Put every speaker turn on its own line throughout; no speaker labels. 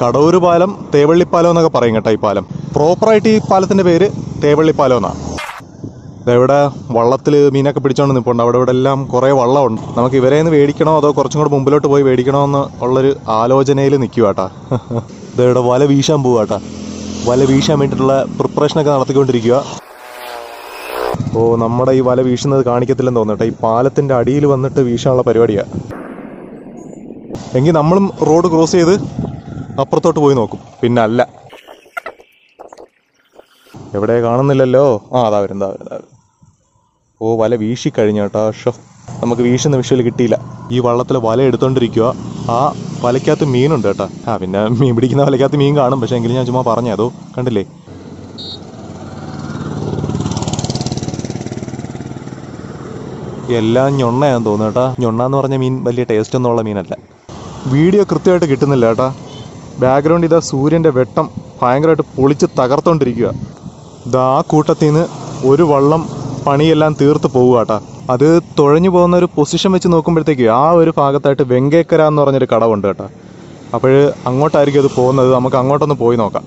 കടവൂർ പാലം തേവള്ളിപ്പാലം എന്നൊക്കെ പറയും കേട്ടോ. ഈ പാലം പ്രോപ്പറായിട്ട് ഈ പാലത്തിൻ്റെ പേര് തേവള്ളിപ്പാലം എന്നാണ്. ഇവിടെ വള്ളത്തിൽ മീനൊക്കെ പിടിച്ചോണ്ട് നിൽപ്പുണ്ട്. അവിടെ ഇവിടെ എല്ലാം കുറേ വള്ളമുണ്ട്. നമുക്ക് ഇവരെ നിന്ന് മേടിക്കണോ അതോ കുറച്ചും കൂടെ മുമ്പിലോട്ട് പോയി മേടിക്കണോ എന്ന് ഉള്ളൊരു ആലോചനയിൽ നിൽക്കുക കേട്ടാ. ഇവിടെ വല വീശാൻ പോവുക കേട്ടാ. വല വീശാൻ വേണ്ടിയിട്ടുള്ള പ്രിപ്പറേഷനൊക്കെ നടത്തിക്കൊണ്ടിരിക്കുക. ഓ, നമ്മുടെ ഈ വല വീശുന്നത് കാണിക്കത്തില്ലെന്ന് തോന്നുന്നു കേട്ടോ. ഈ പാലത്തിൻ്റെ അടിയിൽ വന്നിട്ട് വീശാനുള്ള പരിപാടിയാണ്. എങ്കിൽ നമ്മളും റോഡ് ക്രോസ് ചെയ്ത് അപ്പുറത്തോട്ട് പോയി നോക്കും. പിന്നെ അല്ല, എവിടെ കാണുന്നില്ലല്ലോ. അതാ വരും. ഓ, വല വീശിക്കഴിഞ്ഞു കേട്ടോ. നമുക്ക് വീശുന്ന വിഷയം കിട്ടിയില്ല. ഈ വള്ളത്തിൽ വല എടുത്തോണ്ടിരിക്കുക. ആ വലയ്ക്കകത്ത് മീനുണ്ട് കേട്ടോ. പിന്നെ മീൻ പിടിക്കുന്ന വലയ്ക്കകത്ത് മീൻ കാണും. പക്ഷേ എങ്കിലും ഞാൻ ചുമ്മാ പറഞ്ഞേ. അതോ കണ്ടില്ലേ, എല്ലാം ഞൊണ്ണയാന്ന് തോന്നുന്നു കേട്ടോ. ഞൊണ്ണ എന്ന് പറഞ്ഞ മീൻ വലിയ ടേസ്റ്റ് ഒന്നുമുള്ള മീനല്ല. വീഡിയോ കൃത്യമായിട്ട് കിട്ടുന്നില്ല കേട്ടോ. ബാക്ക്ഗ്രൗണ്ട് ഇതാ സൂര്യൻ്റെ വെട്ടം ഭയങ്കരമായിട്ട് പൊളിച്ച് തകർത്തോണ്ടിരിക്കുക. ഇതാ ആ കൂട്ടത്തിൽ നിന്ന് ഒരു വള്ളം പണിയെല്ലാം തീർത്ത് പോവുക കേട്ടോ. അത് തുഴഞ്ഞു പോകുന്ന ഒരു പൊസിഷൻ വെച്ച് നോക്കുമ്പോഴത്തേക്ക് ആ ഒരു ഭാഗത്തായിട്ട് വെങ്കേക്കര എന്ന് പറഞ്ഞൊരു കടവുണ്ട് കേട്ടോ. അപ്പോൾ അങ്ങോട്ടായിരിക്കും അത് പോകുന്നത്. നമുക്ക് അങ്ങോട്ടൊന്ന് പോയി നോക്കാം.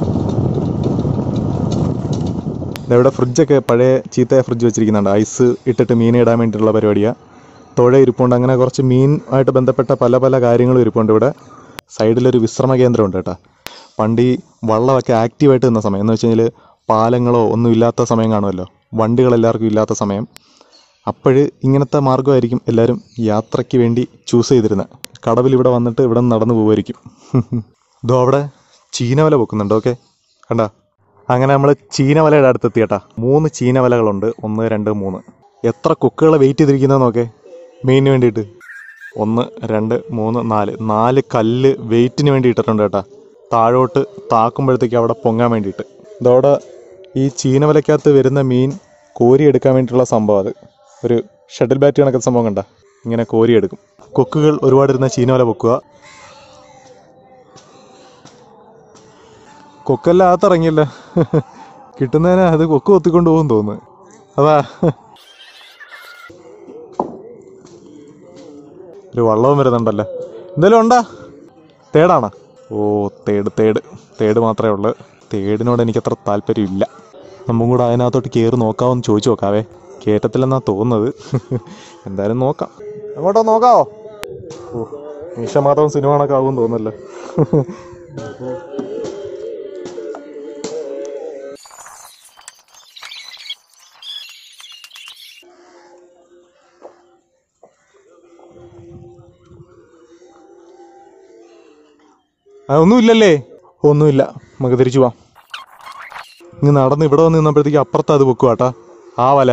ഇവിടെ ഫ്രിഡ്ജൊക്കെ പഴയ ചീത്തയ ഫ്രിഡ്ജ് വെച്ചിരിക്കുന്നുണ്ട്. ഐസ് ഇട്ടിട്ട് മീൻ ഇടാൻ വേണ്ടിയിട്ടുള്ള പരിപാടിയാണ്. തുഴ ഇരിപ്പുണ്ട്. അങ്ങനെ കുറച്ച് മീനുമായിട്ട് ബന്ധപ്പെട്ട പല പല കാര്യങ്ങളും ഇരിപ്പുണ്ട് ഇവിടെ. സൈഡിലൊരു വിശ്രമ കേന്ദ്രമുണ്ട് കേട്ടോ. പണ്ട് ഈ വള്ളമൊക്കെ ആക്റ്റീവായിട്ട് നിന്ന സമയം എന്ന് വെച്ച് കഴിഞ്ഞാൽ പാലങ്ങളോ ഒന്നും ഇല്ലാത്ത സമയം കാണുമല്ലോ, വണ്ടികളെല്ലാവർക്കും ഇല്ലാത്ത സമയം. അപ്പോൾ ഇങ്ങനത്തെ മാർഗ്ഗമായിരിക്കും എല്ലാവരും യാത്രയ്ക്ക് വേണ്ടി ചൂസ് ചെയ്തിരുന്നത്. കടവിൽ ഇവിടെ വന്നിട്ട് ഇവിടെ നടന്നു പോകുമായിരിക്കും. ഇതോ അവിടെ ചീനവല പൊക്കുന്നുണ്ട്. ഓക്കെ, കണ്ടാ. അങ്ങനെ നമ്മൾ ചീനവലയുടെ അടുത്തെത്തി കേട്ടാ. 3 ചീനവലകളുണ്ട്. 1, 2, 3. എത്ര കൊക്കുകളെ വെയിറ്റ് ചെയ്തിരിക്കുന്നതെന്ന് നോക്കേ മീനിന് വേണ്ടിയിട്ട്. 1, 2, 3, 4 കല്ല് വെയിറ്റിന് വേണ്ടി ഇട്ടിട്ടുണ്ട് കേട്ടാ. താഴോട്ട് താക്കുമ്പോഴത്തേക്ക് അവിടെ പൊങ്ങാൻ വേണ്ടിയിട്ട്. ഇതോടെ ഈ ചീനവലയ്ക്കകത്ത് വരുന്ന മീൻ കോരിയെടുക്കാൻ വേണ്ടിയിട്ടുള്ള സംഭവം. അത് ഒരു ഷട്ടിൽ ബാറ്റ് കണക്കുന്ന സംഭവം കണ്ട. ഇങ്ങനെ കോരിയെടുക്കും. കൊക്കുകൾ ഒരുപാടിരുന്ന ചീനവല പൊക്കുക. കൊക്കെല്ലാം അകത്തിറങ്ങിയല്ല. കിട്ടുന്നതിന് അത് കൊക്ക് കൊത്തിക്കൊണ്ട് പോകും തോന്നുന്നു. അതാ ഒരു വള്ളവും വരുന്നുണ്ടല്ലോ. എന്തെങ്കിലും ഉണ്ടാ? തേടാണോ? ഓ, തേട് മാത്രമേ ഉള്ളൂ. തേടിനോട് എനിക്കത്ര താല്പര്യമില്ല. നമ്മളും കൂടെ അതിനകത്തോട്ട് കയറി നോക്കാമെന്ന് ചോദിച്ചു നോക്കാവേ. കയറ്റത്തില്ലെന്നാണ് തോന്നുന്നത്. എന്തായാലും നോക്കാം. അങ്ങോട്ടോ നോക്കാവോ? ഓ, നിമിഷമാത്രം സിനിമ കണക്ക് ആകുമെന്ന് തോന്നുന്നല്ലോ. ഒന്നുമില്ലല്ലേ? ഒന്നുമില്ല. നമുക്ക് തിരിച്ചു പോവാം. ഇങ്ങ് നടന്ന് ഇവിടെ വന്ന് നിന്നപ്പോഴത്തേക്ക് അപ്പുറത്ത് അത് വെക്കുക കേട്ടാ, ആ വല.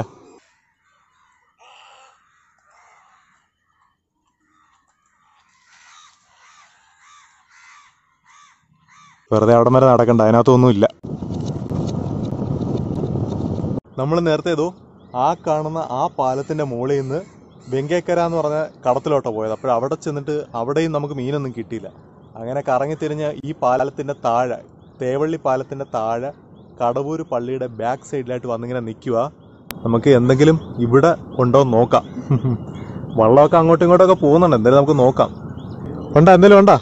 വെറുതെ അവിടെ വരെ നടക്കണ്ട, അതിനകത്തൊന്നുമില്ല. നമ്മൾ നേരത്തെ ഏതോ ആ കാണുന്ന ആ പാലത്തിൻ്റെ മുകളിൽ നിന്ന് വെങ്കേക്കര എന്ന് പറഞ്ഞ കടത്തിലോട്ടാണ് പോയത്. അപ്പോൾ അവിടെ ചെന്നിട്ട് അവിടെയും നമുക്ക് മീനൊന്നും കിട്ടിയില്ല. അങ്ങനെ കറങ്ങിത്തിരിഞ്ഞ് ഈ പാലത്തിൻ്റെ താഴെ, തേവള്ളി പാലത്തിൻ്റെ താഴെ കടവൂർ പള്ളിയുടെ ബാക്ക് സൈഡിലായിട്ട് വന്നിങ്ങനെ നിൽക്കുക. നമുക്ക് എന്തെങ്കിലും ഇവിടെ ഉണ്ടോ എന്ന് നോക്കാം. വള്ളമൊക്കെ അങ്ങോട്ടും ഇങ്ങോട്ടൊക്കെ പോകുന്നുണ്ട്. എന്തായാലും നമുക്ക് നോക്കാം. ഉണ്ടാ? എന്തെങ്കിലും ഉണ്ടാ?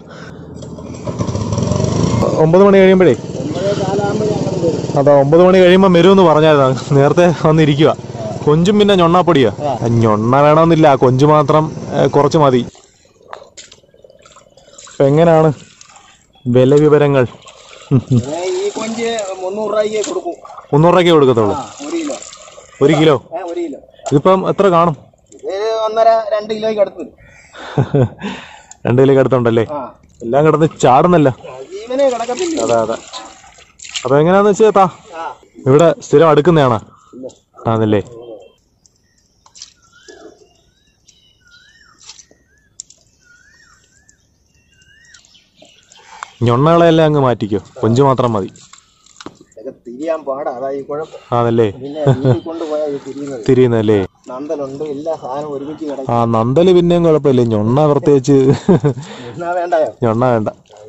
9 മണി കഴിയുമ്പോഴേ. അതാ 9 മണി കഴിയുമ്പോൾ വരുമെന്ന് പറഞ്ഞായിരുന്നു. നേരത്തെ വന്നിരിക്കുക. കൊഞ്ചും പിന്നെ ഞൊണ്ണാപ്പൊടിയാ. ഞൊണ്ണ വേണമെന്നില്ല, കൊഞ്ച് മാത്രം കുറച്ച് മതി. അപ്പം എങ്ങനെയാണ് വില വിവരങ്ങൾ? 300 രൂപയ്ക്ക് കൊടുക്കത്തുള്ളൂ. 1 കിലോ? ഇതിപ്പം എത്ര കാണും?
1.5-2 കിലോയ്ക്ക് അടുത്ത്.
2 കിലോയ്ക്ക് അടുത്തുണ്ടല്ലേ? എല്ലാം കിടന്ന് ചാടുന്നല്ലോ. അതെ. അപ്പൊ എങ്ങനെയാന്ന് വെച്ചാ ഇവിടെ സ്ഥിരം അടുക്കുന്നതാണോ? ആണല്ലേ? ഞൊണ്ണകളെല്ലാം അങ്ങ് മാറ്റിക്കോ, കൊഞ്ച് മാത്രം മതി. ആണല്ലേ? തിരിയുന്നല്ലേ? ആ, നന്തല് പിന്നെയും കുഴപ്പമില്ല. ഞൊണ്ണ പ്രത്യേകിച്ച് ഞൊണ്ണ വേണ്ട.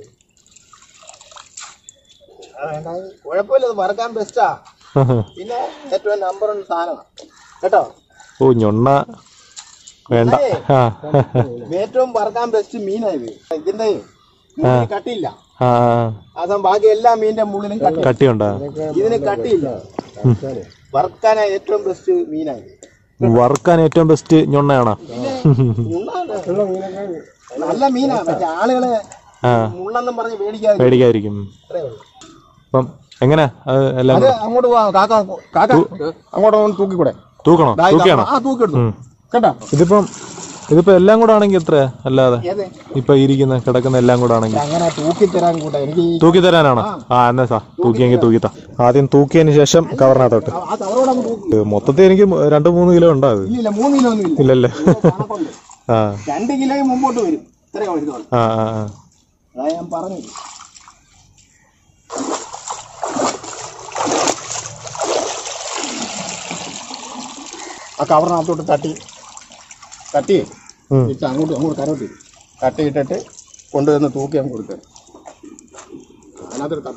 ഓ, ഞൊണ്ണ വേണ്ട.
ഏറ്റവും പറക്കാൻ ബെസ്റ്റ് മീനായത്. ഇതിന്റെ മുള്ളിന് കട്ടിയില്ല.
ആ
അതും ബാക്കി എല്ലാ മീനിന്റെ മുള്ളിനും
കട്ടിയുണ്ടോ?
ഇതിന് കട്ടിയില്ല. വറുക്കാനാ ഏറ്റവും ബെസ്റ്റ് മീനാണ്.
വറുക്കാൻ ഏറ്റവും ബെസ്റ്റ് ഞൊണ്ണയാണോ?
നല്ല മീനാണ്. പക്ഷെ ആളുകള് മുള്ളെന്നും പറഞ്ഞ്
പേടിക്കാതിരിക്കും. അപ്പം എങ്ങനെ എല്ലാം
അങ്ങോട്ട് പോവാ. കാക്ക അങ്ങോട്ട് തൂക്കിക്കൂടെ?
തൂക്കണോ? തൂക്കിയാണോ?
തൂക്കിയെടുത്തു കേട്ടാ.
ഇതിപ്പോ എല്ലാം കൂടെ ആണെങ്കിൽ എത്ര? അല്ലാതെ ഇപ്പൊ ഇരിക്കുന്ന കിടക്കുന്ന എല്ലാം കൂടെ ആണെങ്കിൽ
അങ്ങനെ തൂക്കിത്തരാൻ കൂടെ എനിക്ക്
തൂക്കി തരാനാണോ? എന്നാ സാ തൂക്കിയെങ്കിൽ തൂക്കിത്താ. ആദ്യം തൂക്കിയതിന് ശേഷം കവറിനകത്തോട്ട്. മൊത്തത്തിൽ എനിക്ക് 2-3 കിലോ ഉണ്ടാകും.
3 കിലോ ഒന്നും
ഇല്ലല്ലേ?
2 കിലോയും മുമ്പോട്ട് വരും. അതാ ഞാൻ പറഞ്ഞത്. ആ കവറിനകത്തോട്ട് തട്ടി അങ്ങോട്ട് കരോട്ട് തട്ടിയിട്ടിട്ട് കൊണ്ടുവന്ന് തൂക്കി അങ്ങ് കൊടുക്കുക. അതിനകത്തൊരു തട്ട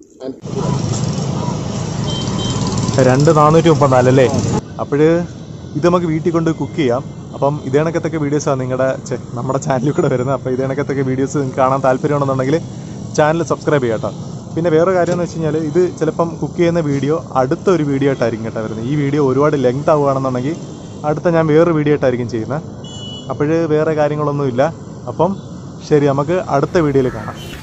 2,434 അല്ലേ? അപ്പോഴ് ഇത് നമുക്ക് വീട്ടിൽ കൊണ്ട് കുക്ക് ചെയ്യാം. അപ്പം ഇതേണക്കത്തൊക്കെ വീഡിയോസാണ് നമ്മുടെ ചാനലിൽ കൂടെ വരുന്നത്. അപ്പോൾ ഇതേണക്കത്തൊക്കെ വീഡിയോസ് നിങ്ങൾക്ക് കാണാൻ താല്പര്യമുണ്ടെന്നുണ്ടെങ്കിൽ ചാനൽ സബ്സ്ക്രൈബ് ചെയ്യാം കേട്ടോ. പിന്നെ വേറെ കാര്യം എന്ന് വെച്ച് കഴിഞ്ഞാൽ ഇത് ചിലപ്പം കുക്ക് ചെയ്യുന്ന വീഡിയോ അടുത്ത ഒരു വീഡിയോ ആയിട്ടായിരിക്കും കേട്ടോ വരുന്നത്. ഈ വീഡിയോ ഒരുപാട് ലെങ്ത് ആവുകയാണെന്നുണ്ടെങ്കിൽ അടുത്ത ഞാൻ വേറൊരു വീഡിയോ ആയിട്ടായിരിക്കും ചെയ്യുന്നത്. അപ്പോൾ വേറെ കാര്യങ്ങളൊന്നുമില്ല. അപ്പം ശരി, നമുക്ക് അടുത്ത വീഡിയോയിൽ കാണാം.